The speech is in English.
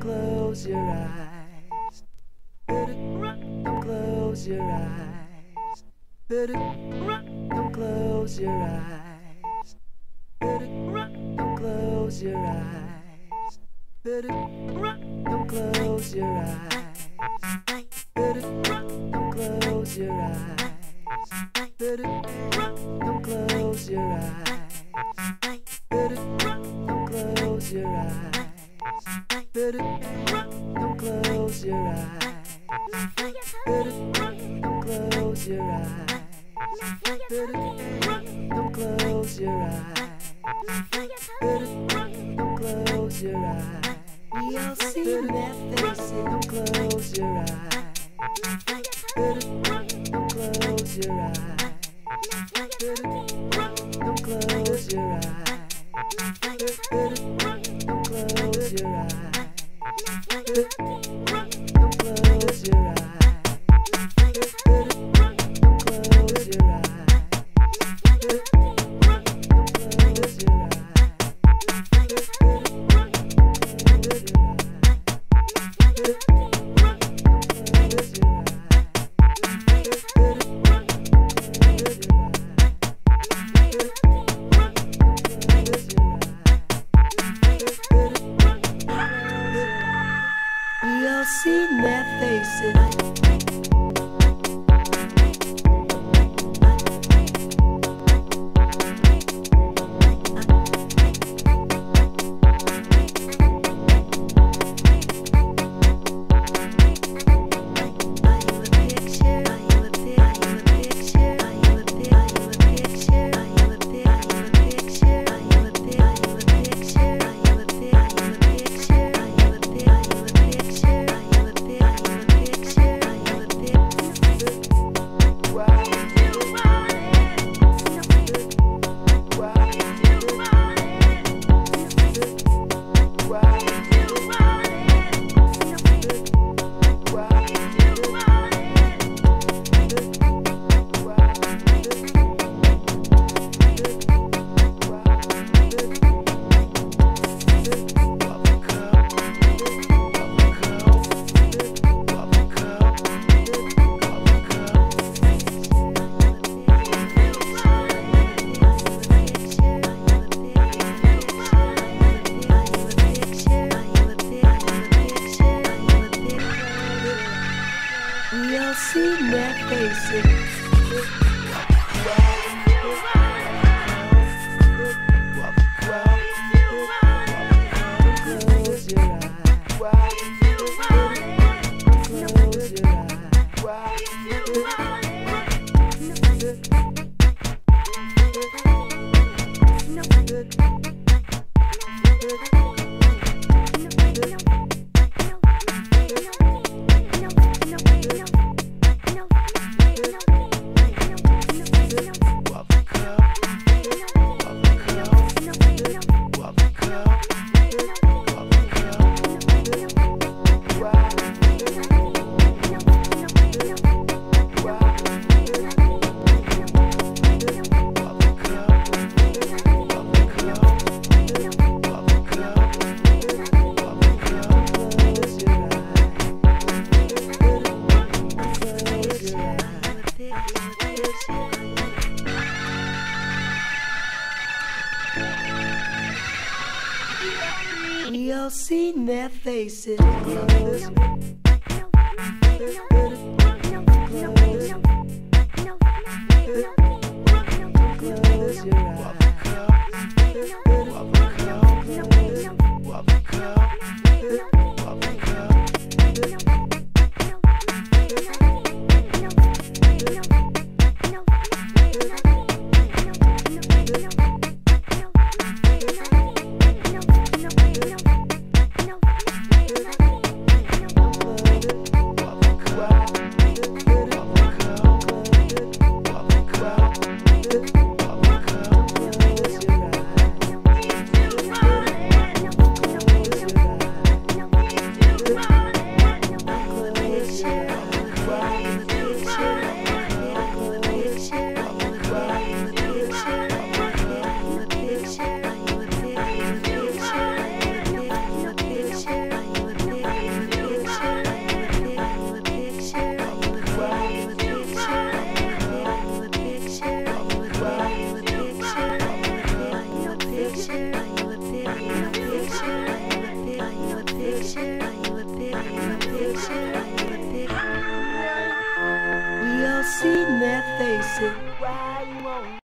close your eyes. Don't close your eyes. Don't close your eyes. Don't close your eyes. Don't close your eyes. Don't close your eyes. Don't close your eyes. Don't close your eyes. Don't close your eyes. Don't close your eyes. Don't close your eyes. Don't close your eyes. We all see their faces. Don't close your eyes. Don't close your eyes. Don't close your eyes. Don't close your eyes. Don't close your eyes. Don't close your eyes. We all seen their faces. We all seen their faces. We all seen their faces. Close. Close your eyes. Wow. their faces. Why you won't